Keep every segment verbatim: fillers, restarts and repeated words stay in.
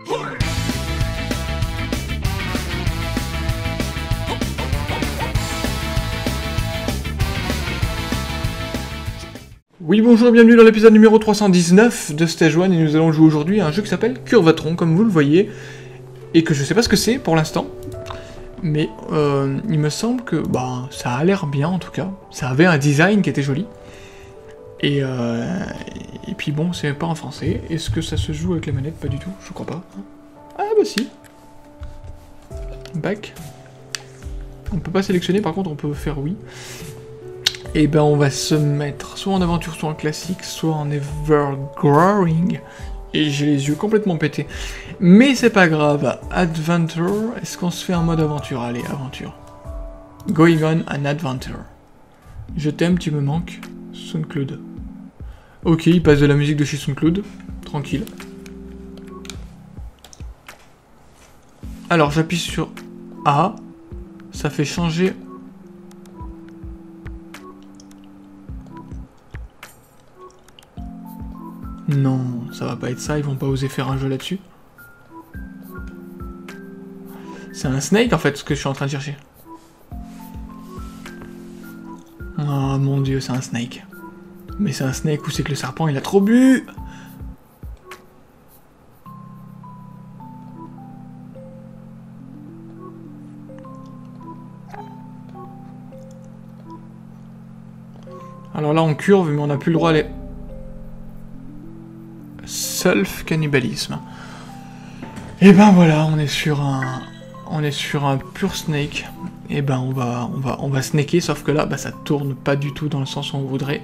Oui, bonjour et bienvenue dans l'épisode numéro trois cent dix-neuf de Stage un, et nous allons jouer aujourd'hui à un jeu qui s'appelle Curvatron, comme vous le voyez, et que je sais pas ce que c'est pour l'instant, mais euh, il me semble que bah, ça a l'air bien en tout cas, ça avait un design qui était joli, et, euh, et puis bon, c'est pas en français. Est-ce que ça se joue avec la manette? Pas du tout, je crois pas. Ah bah si. Back. On peut pas sélectionner, par contre on peut faire oui. Et ben on va se mettre soit en aventure, soit en classique, soit en evergrowing. Et j'ai les yeux complètement pétés. Mais c'est pas grave. Adventure, est-ce qu'on se fait un mode aventure? Allez, aventure. Going on an adventure. Je t'aime, tu me manques. SoundCloud. Ok, il passe de la musique de chez SoundCloud. Tranquille. Alors j'appuie sur A. Ça fait changer... Non, ça va pas être ça, ils vont pas oser faire un jeu là-dessus. C'est un snake en fait, ce que je suis en train de chercher. Oh mon dieu, c'est un snake. Mais c'est un snake ou c'est que le serpent il a trop bu? Alors là on curve mais on n'a plus le droit à les... Self-cannibalisme. Et ben voilà, on est sur un... On est sur un pur snake. Et ben on va, on va, on va snaker, sauf que là, bah, ça tourne pas du tout dans le sens où on voudrait.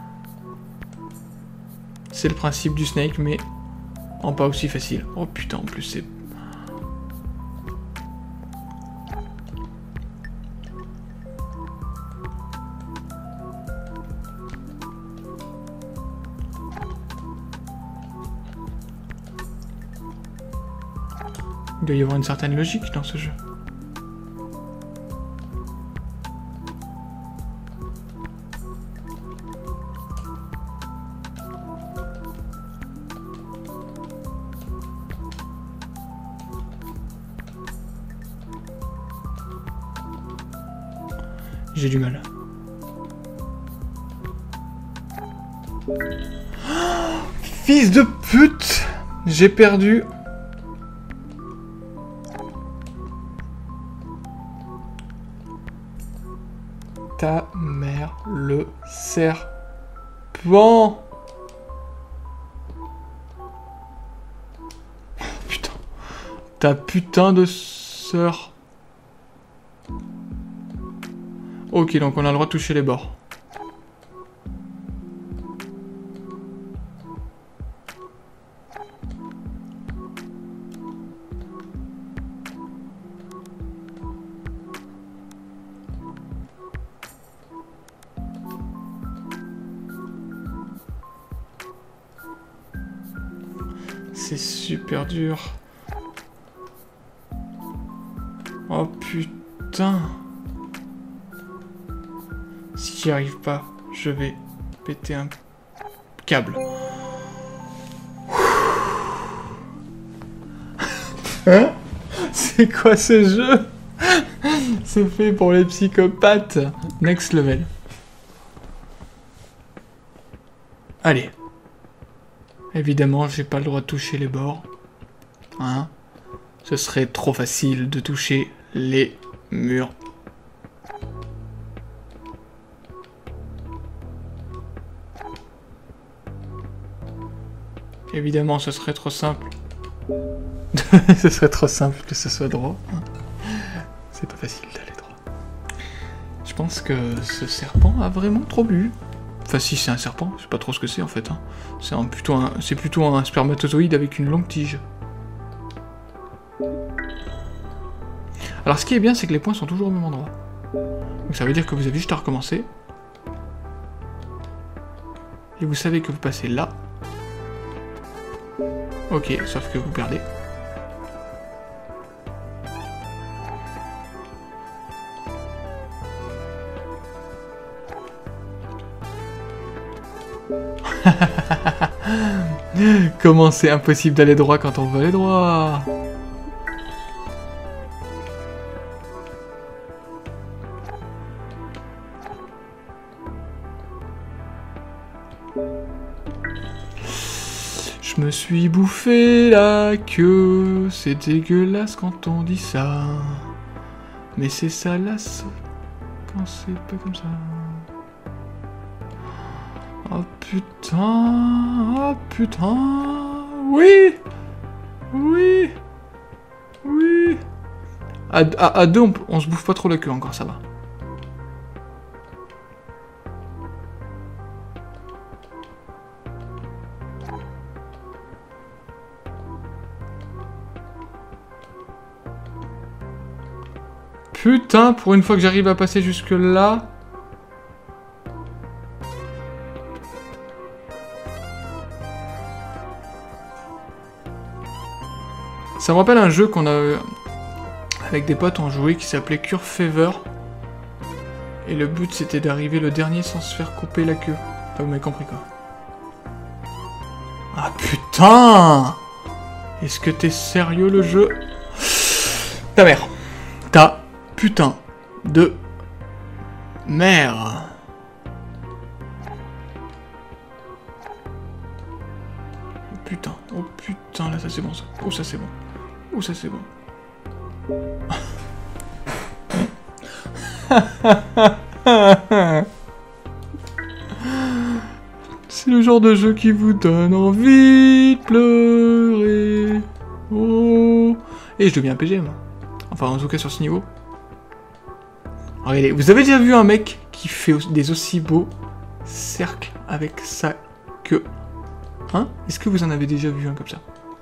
C'est le principe du snake, mais en pas aussi facile. Oh putain, en plus c'est... Il doit y avoir une certaine logique dans ce jeu. J'ai du mal. Oh, fils de pute! J'ai perdu... Ta mère, le serpent. Putain. Ta putain de sœur. Ok, donc on a le droit de toucher les bords. C'est super dur. Oh putain. Si j'y arrive pas, je vais péter un câble. Hein? C'est quoi ce jeu? C'est fait pour les psychopathes. Next level. Allez. Évidemment, j'ai pas le droit de toucher les bords. Hein? Ce serait trop facile de toucher les murs. Évidemment, ce serait trop simple. Ce serait trop simple que ce soit droit. C'est pas facile d'aller droit. Je pense que ce serpent a vraiment trop bu. Enfin si c'est un serpent, je sais pas trop ce que c'est en fait. Hein. C'est un, plutôt, un, plutôt un spermatozoïde avec une longue tige. Alors ce qui est bien, c'est que les points sont toujours au même endroit. Donc ça veut dire que vous avez juste à recommencer. Et vous savez que vous passez là. Ok, sauf que vous perdez. Comment c'est impossible d'aller droit quand on veut aller droit? Je me suis bouffé la queue, c'est dégueulasse quand on dit ça. Mais c'est salace quand c'est pas comme ça. Oh putain, oh putain, oui, oui, oui. À, à, à deux, on, on se bouffe pas trop la queue encore, ça va. Putain, pour une fois que j'arrive à passer jusque là. Ça me rappelle un jeu qu'on a avec des potes on jouait qui s'appelait Cure Fever. Et le but c'était d'arriver le dernier sans se faire couper la queue. Enfin, vous m'avez compris quoi. Ah putain! Est-ce que t'es sérieux le jeu? Ta mère. Ta putain de mère. Oh putain, oh putain, là ça c'est bon ça. Oh ça c'est bon. Oh ça c'est bon. C'est le genre de jeu qui vous donne envie de pleurer. Oh. Et je deviens un P G moi. Enfin en tout cas sur ce niveau. Regardez, vous avez déjà vu un mec qui fait des aussi beaux cercles avec sa queue? Hein? Est-ce que vous en avez déjà vu un comme ça?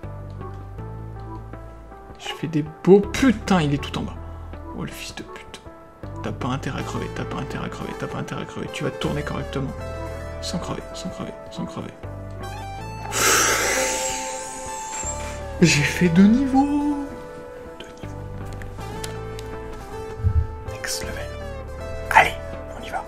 Je fais des beaux... Putain, il est tout en bas. Oh, le fils de pute. T'as pas intérêt à crever, t'as pas intérêt à crever, t'as pas intérêt à crever. Tu vas te tourner correctement. Sans crever, sans crever, sans crever. J'ai fait deux niveaux. Deux niveaux. Next level. Allez, on y va.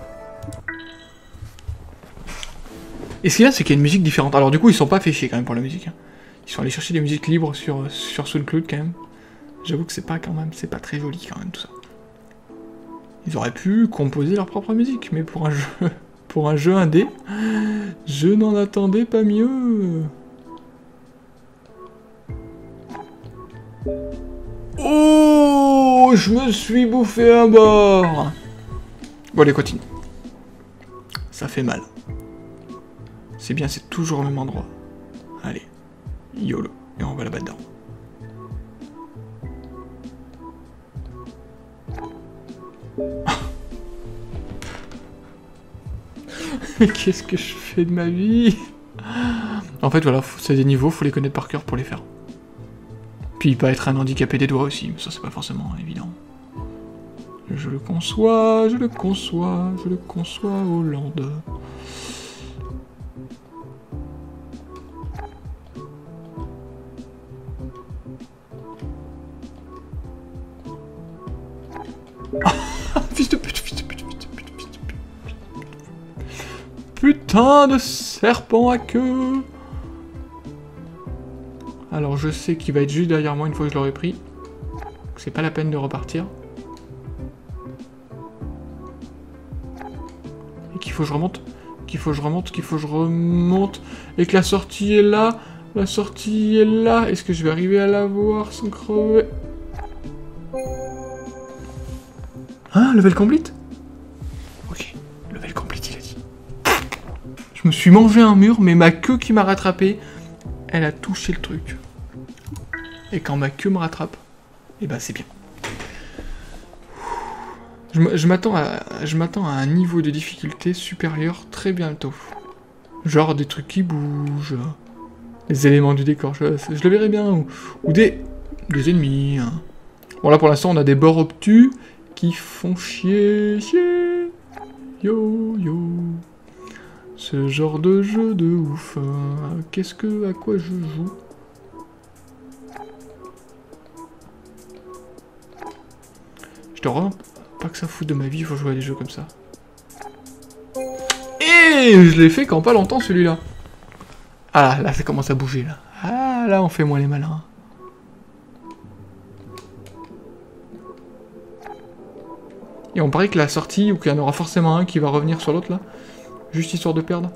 Et ce qu'il y a, c'est qu'il y a une musique différente. Alors du coup, ils sont pas fait chier quand même pour la musique. Hein. Ils sont allés chercher des musiques libres sur, sur SoundCloud quand même. J'avoue que c'est pas quand même, c'est pas très joli quand même tout ça. Ils auraient pu composer leur propre musique, mais pour un jeu, pour un jeu indé, je n'en attendais pas mieux. Oh, je me suis bouffé un bord. Bon allez, continue. Ça fait mal. C'est bien, c'est toujours au même endroit. Allez, YOLO, et on va là-bas dedans. Mais qu'est-ce que je fais de ma vie? En fait, voilà, c'est des niveaux, faut les connaître par cœur pour les faire. Puis pas être un handicapé des doigts aussi, mais ça c'est pas forcément évident. Je le conçois, je le conçois, je le conçois, Hollande. Fils de pute, fils de pute, fils de pute, fils de pute. Putain de serpent à queue. Alors je sais qu'il va être juste derrière moi une fois que je l'aurai pris. C'est pas la peine de repartir. Et qu'il faut que je remonte, qu'il faut que je remonte, qu'il faut que je remonte. Et que la sortie est là, la sortie est là. Est-ce que je vais arriver à la voir sans crever? Ah, level complete? Ok, level complete, il a dit. Je me suis mangé un mur, mais ma queue qui m'a rattrapé, elle a touché le truc. Et quand ma queue me rattrape, eh ben c'est bien. Je m'attends à, je m'attends à un niveau de difficulté supérieur très bientôt. Genre des trucs qui bougent, des éléments du décor, je, je le verrai bien, ou, ou des, des ennemis. Hein. Bon là pour l'instant on a des bords obtus, qui font chier, chier, yo, yo. Ce genre de jeu de ouf. Hein. Qu'est-ce que, à quoi je joue? Je te rends pas que ça fout de ma vie, il faut jouer à des jeux comme ça. Et je l'ai fait quand pas longtemps celui-là. Ah, là, ça commence à bouger, là. Ah, là, on fait moins les malins. Et on parie que la sortie, ou qu'il y en aura forcément un qui va revenir sur l'autre, là. Juste histoire de perdre.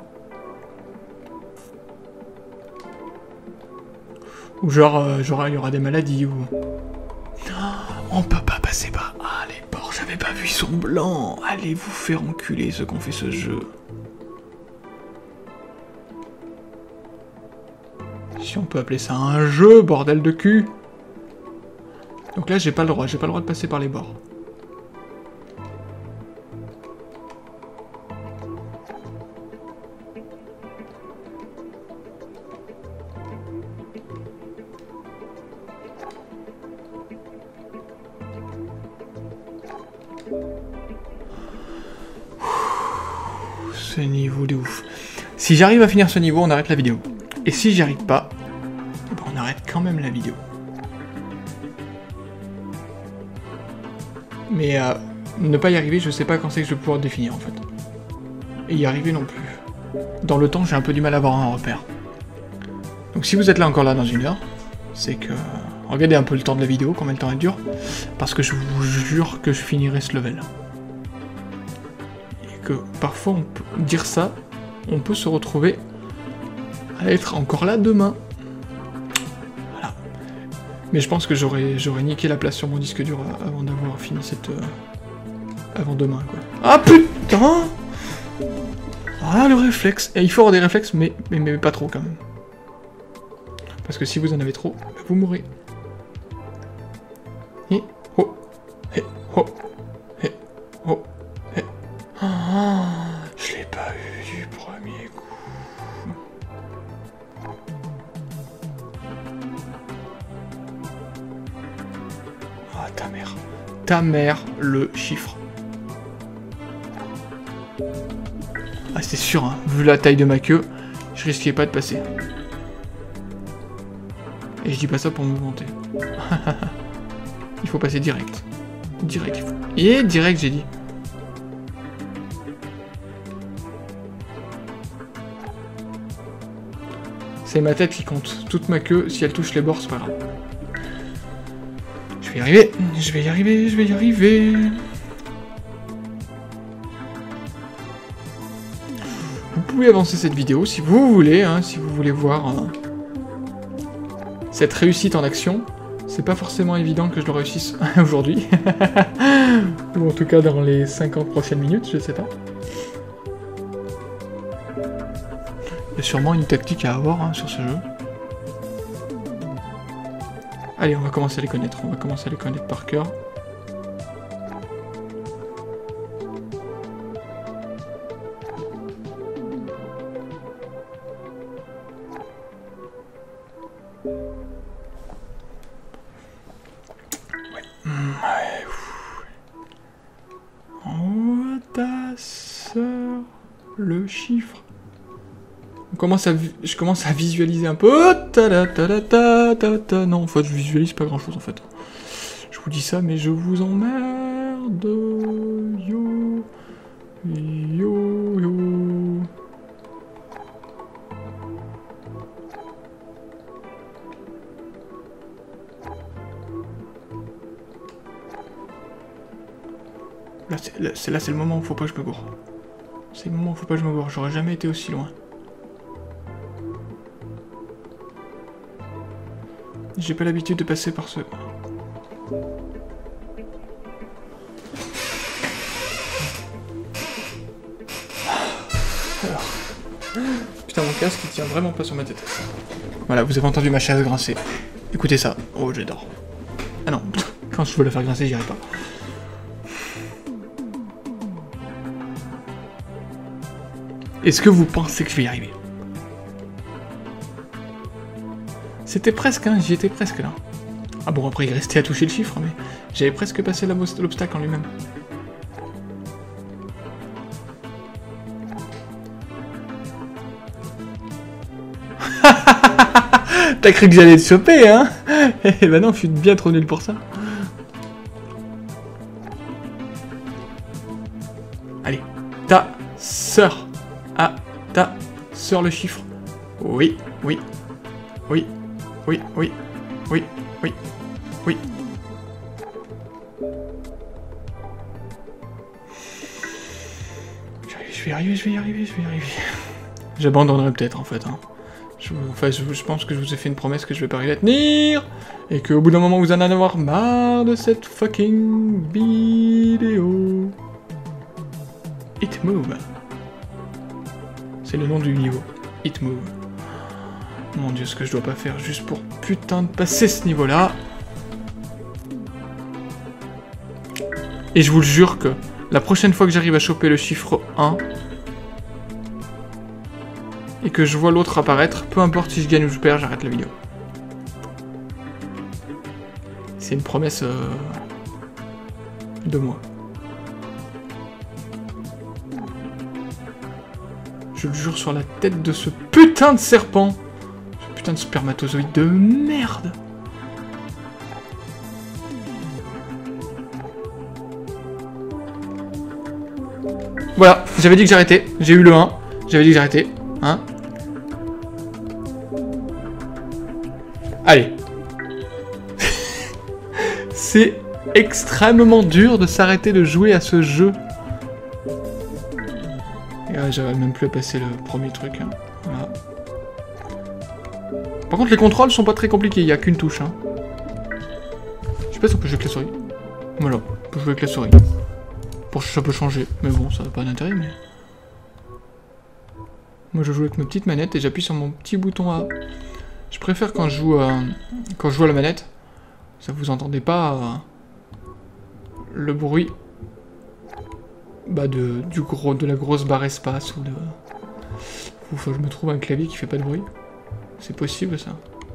Ou genre, euh, genre, il y aura des maladies, ou... On peut pas passer par... Ah, les porcs, j'avais pas vu, ils sont blancs. Allez vous faire enculer, ceux qui ont fait ce jeu. Si on peut appeler ça un jeu, bordel de cul. Donc là, j'ai pas le droit, j'ai pas le droit de passer par les bords. Ce niveau de ouf. Si j'arrive à finir ce niveau, on arrête la vidéo. Et si j'y arrive pas, ben on arrête quand même la vidéo. Mais euh, ne pas y arriver, je sais pas quand c'est que je vais pouvoir définir en fait. Et y arriver non plus. Dans le temps, j'ai un peu du mal à avoir un repère. Donc si vous êtes là encore là dans une heure, c'est que... Regardez un peu le temps de la vidéo, combien de temps elle dure. Parce que je vous jure que je finirai ce level. Et que parfois, on peut dire ça, on peut se retrouver à être encore là demain. Voilà. Mais je pense que j'aurais j'aurais niqué la place sur mon disque dur avant d'avoir fini cette... Euh, avant demain, quoi. Ah putain! Ah, le réflexe. Et il faut avoir des réflexes, mais, mais, mais pas trop, quand même. Parce que si vous en avez trop, vous mourrez. Et... Oh! Et... Oh! Et... Oh! Et... Ah, je l'ai pas eu du premier coup. Ah, ta mère. Ta mère, le chiffre. Ah, c'est sûr, hein. Vu la taille de ma queue, je risquais pas de passer. Et je dis pas ça pour me vanter. Il faut passer direct. Direct, il faut... Et direct, j'ai dit. C'est ma tête qui compte. Toute ma queue, si elle touche les bords, c'est pas grave. Je vais y arriver, je vais y arriver, je vais y arriver. Vous pouvez avancer cette vidéo si vous voulez, hein, si vous voulez voir hein, cette réussite en action. C'est pas forcément évident que je le réussisse aujourd'hui. Ou en tout cas dans les cinquante prochaines minutes, je sais pas. Il y a sûrement une tactique à avoir hein, sur ce jeu. Allez, on va commencer à les connaître. On va commencer à les connaître par cœur. Oh, ta sœur, le chiffre. On commence à, je commence à visualiser un peu. Oh, ta -ta -ta -ta -ta -ta. Non, en fait, je visualise pas grand chose en fait. Je vous dis ça, mais je vous emmerde. Yo, yo, yo. Là, c'est là, c'est le moment où faut pas que je me gourre. C'est le moment où faut pas que je me gourre. J'aurais jamais été aussi loin. J'ai pas l'habitude de passer par ce... Alors. Putain, mon casque, il tient vraiment pas sur ma tête. Voilà, vous avez entendu ma chaise grincer. Écoutez ça. Oh, j'adore. Ah non, quand je veux la faire grincer, j'y arrive pas. Est-ce que vous pensez que je vais y arriver? C'était presque, hein, j'y étais presque là. Ah bon, après il restait à toucher le chiffre, mais j'avais presque passé l'obstacle en lui-même. T'as cru que j'allais te choper, hein? Eh ben non, je suis bien trop nul pour ça. Allez, ta sœur. Ah, ta sœur le chiffre. Oui, oui, oui, oui, oui, oui, oui, oui. Je vais y arriver, je vais y arriver, je vais y arriver. J'abandonnerai peut-être en fait. Hein. Je, enfin, je, je pense que je vous ai fait une promesse que je vais pas arriver à tenir. Et qu'au bout d'un moment vous en allez avoir marre de cette fucking vidéo. It Move. C'est le nom du niveau. It Move. Mon dieu, ce que je dois pas faire juste pour putain de passer ce niveau-là. Et je vous le jure que la prochaine fois que j'arrive à choper le chiffre un, et que je vois l'autre apparaître, peu importe si je gagne ou je perds, j'arrête la vidéo. C'est une promesse euh, de moi. Je le jure sur la tête de ce putain de serpent. Ce putain de spermatozoïde de merde. Voilà, j'avais dit que j'arrêtais. J'ai eu le un. J'avais dit que j'arrêtais. Hein? Allez. C'est extrêmement dur de s'arrêter de jouer à ce jeu. Et là, j'avais même plus à passer le premier truc. Hein. Voilà. Par contre, les contrôles sont pas très compliqués. Il n'y a qu'une touche. Hein. Je sais pas si on peut jouer avec la souris. Voilà, on peut jouer avec la souris. Pour ça peut changer. Mais bon, ça n'a pas d'intérêt. Mais... Moi, je joue avec ma petite manette et j'appuie sur mon petit bouton A. Je préfère quand je joue, euh, quand je joue à la manette. Ça vous entendez pas euh, le bruit bah de, du gros, de la grosse barre espace ou de... Ou faut que je me trouve un clavier qui fait pas de bruit. C'est possible ça.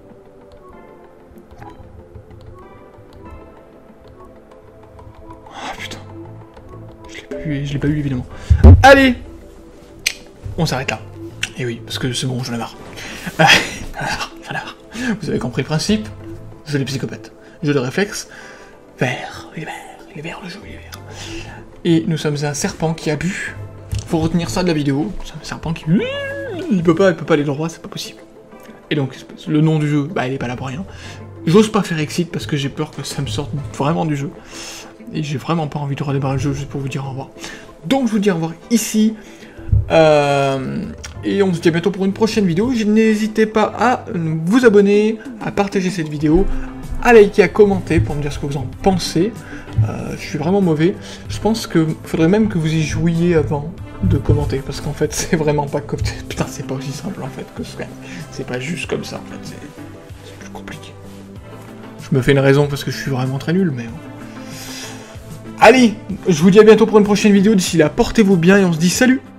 Ah putain. Je l'ai pas eu, je l'ai pas eu évidemment. Allez, on s'arrête là. Et oui, parce que c'est bon, j'en ai marre. J'en ai marre, j'en ai marre. Vous avez compris le principe. Jeu des psychopathes. Jeu de réflexe. Vert, il est vert, il est vert le jeu, il est vert. Et nous sommes un serpent qui a bu. Faut retenir ça de la vidéo. C'est un serpent qui... Il peut pas, il peut pas aller droit, c'est pas possible. Et donc, le nom du jeu, bah il est pas là pour rien. J'ose pas faire exit parce que j'ai peur que ça me sorte vraiment du jeu. Et j'ai vraiment pas envie de redémarrer le jeu juste pour vous dire au revoir. Donc je vous dis au revoir ici. Euh, et on se dit à bientôt pour une prochaine vidéo. N'hésitez pas à vous abonner, à partager cette vidéo, à liker, à commenter pour me dire ce que vous en pensez. Euh, je suis vraiment mauvais. Je pense que faudrait même que vous y jouiez avant de commenter, parce qu'en fait c'est vraiment pas comme... Putain, c'est pas aussi simple en fait que ce c'est pas juste comme ça en fait, c'est plus compliqué. Je me fais une raison parce que je suis vraiment très nul, mais bon. Allez, je vous dis à bientôt pour une prochaine vidéo. D'ici là, portez-vous bien et on se dit salut.